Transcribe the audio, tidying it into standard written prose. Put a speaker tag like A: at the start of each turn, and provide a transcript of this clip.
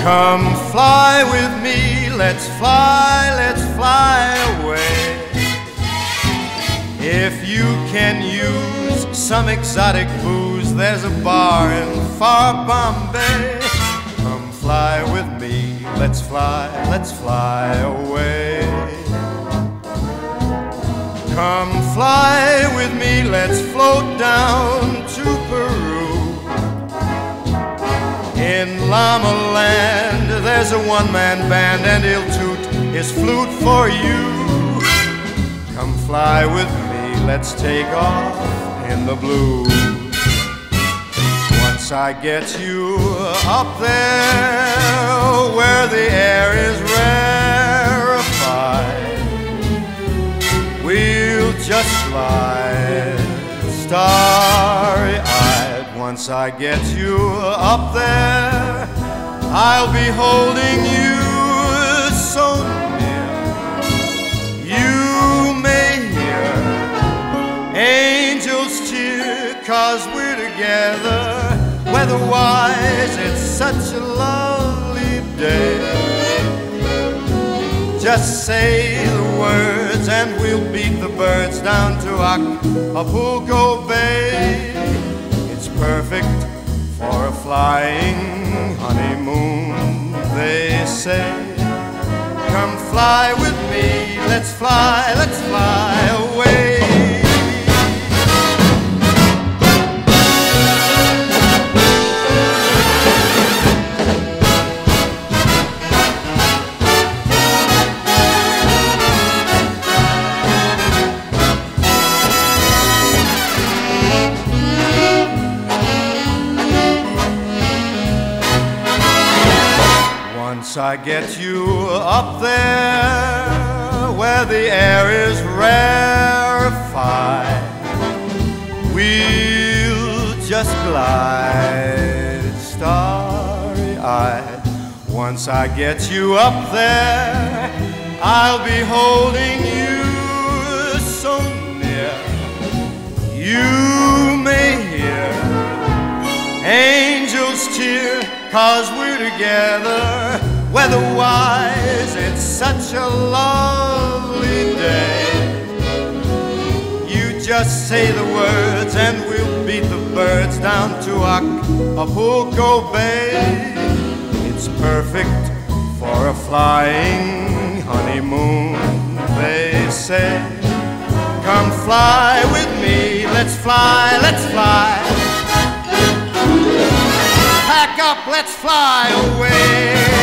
A: Come fly with me, let's fly away. If you can use some exotic booze, there's a bar in far Bombay. Come fly with me, let's fly away. Come fly with me, let's float down to Peru. In Llama Land, there's a one-man band, and he'll toot his flute for you. Come fly with me, let's take off in the blue. Once I get you up there where the air is rarefied, we'll just fly starry-eyed. Once I get you up there, I'll be holding you so near. You may hear angels cheer, 'cause we're together. Weather-wise, it's such a lovely day. Just say the words and we'll beat the birds down to Acapulco Bay. It's perfect for a flying honeymoon, they say. Come fly with me, let's fly away. Once I get you up there where the air is rarefied, we'll just glide starry-eyed. Once I get you up there, I'll be holding you so near. You may hear angels cheer, 'cause we're together. Weather-wise, it's such a lovely day. You just say the words and we'll beat the birds down to Acapulco Bay. It's perfect for a flying honeymoon, they say. Come fly with me, let's fly. Pack up, let's fly away.